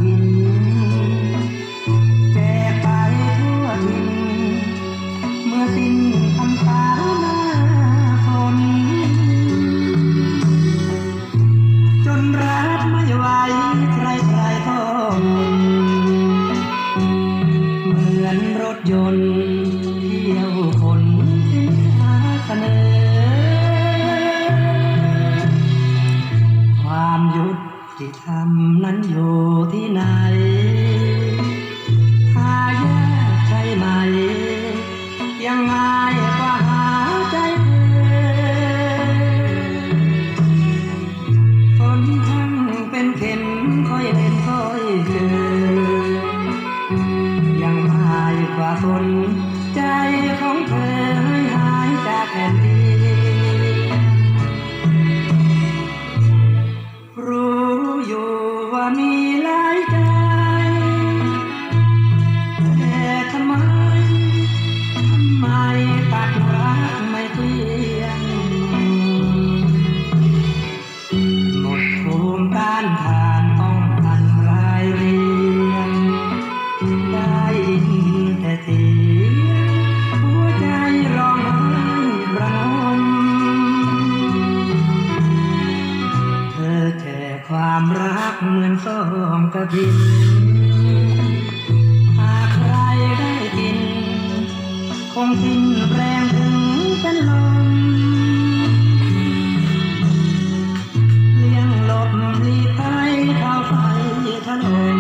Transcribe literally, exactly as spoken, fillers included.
หินแจกไปทั่วถิ่นเมื่อสิ้นพรรษาหน้าฝนจนรับไม่ไหวใครใครทนเหมือนรถยนต์เที่ยวคนที่หาเสนอความยุติธรรมนั้นอยู่ที่ไหนหายากใช่ไหมยังง่ายกว่าหาใจเธอฝนทั้งเป็นเข็มค่อยเห็นค่อยเจอยังง่ายกว่าฝนใจของเธอให้หายจากแผ่นดินรู้อยู่ว่ามีหลายใจแต่ทำไมทำไมตัดรักไม่เกลี้ยงหมดภูมิต้านทานต้องพันรายเรียงได้ยินแต่เสียงหัวใจร้องไห้ระงมเธอแค่ความรักเหมือนส้มกระดิ่งหากใครได้กินคงสิ้นแรงถึงเป็นลมเลี้ยงหลบหลีกภัยเข้าไฟถล่ม